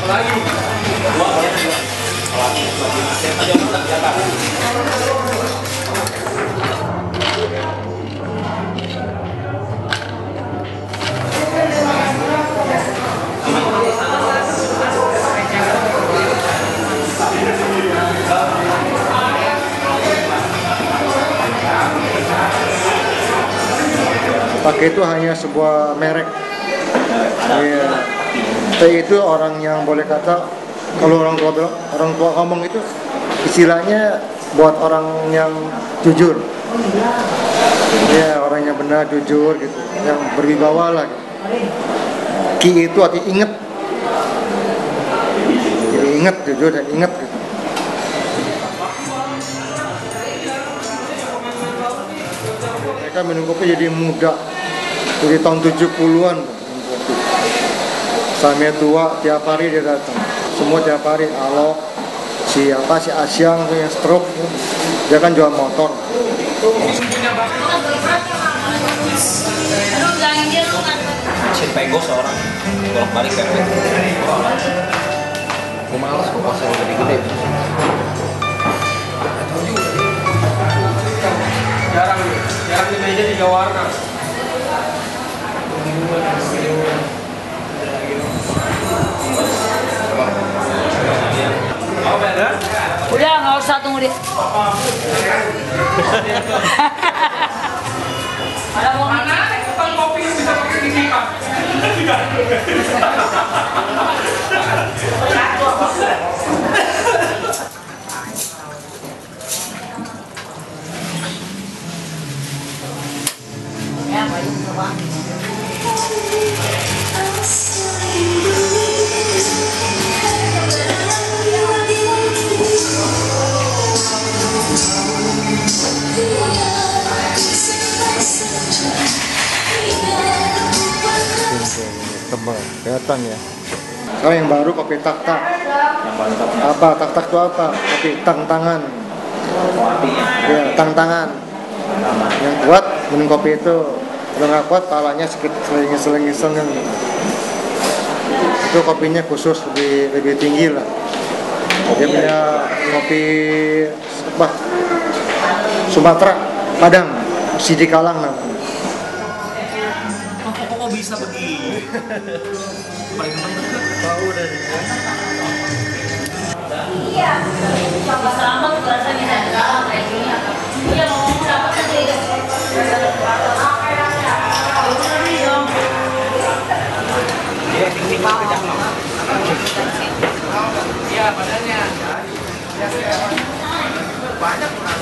Pakai itu hanya sebuah merek. Iya. Tapi itu orang yang boleh kata, kalau orang tua ngomong itu istilahnya buat orang yang jujur. Ya, orang yang benar, jujur gitu, yang berwibawa lah. Gitu. Ki itu artinya inget. Jadi inget, jujur dan inget gitu. Mereka minum kopi jadi muda. Jadi tahun 70-an sampai tua tiap hari dia datang. Semua tiap hari. Alok, si Asyang tuh yang stroke, dia kan jual motor. Pego seorang bolak-balik kan. Aku malas kok pasang lebih gede. Jarang di meja 3 warna. Udah, nggak usah tunggu dia. Ada mau mana? Tukang kopi bisa pakai titipan. Ya, baik coba. Tebal, kelihatan ya. Sekarang yang baru kopi tak-tak. Apa? Tak-tak itu apa? Kopi tang-tangan. Ya, tang-tangan. Yang kuat minum kopi itu, kalau nggak kuat palanya sedikit seleng-seleng kan. Itu kopinya khusus lebih tinggi lah. Dia punya kopi apa? Sumatera, Padang, Sidi Kalang namanya. Kok bisa begini? Paling tahu dari Iya, coba selamat rasanya dalam kayak gini. Iya, ngomong dapat aja ya. Iya, badannya. Banyak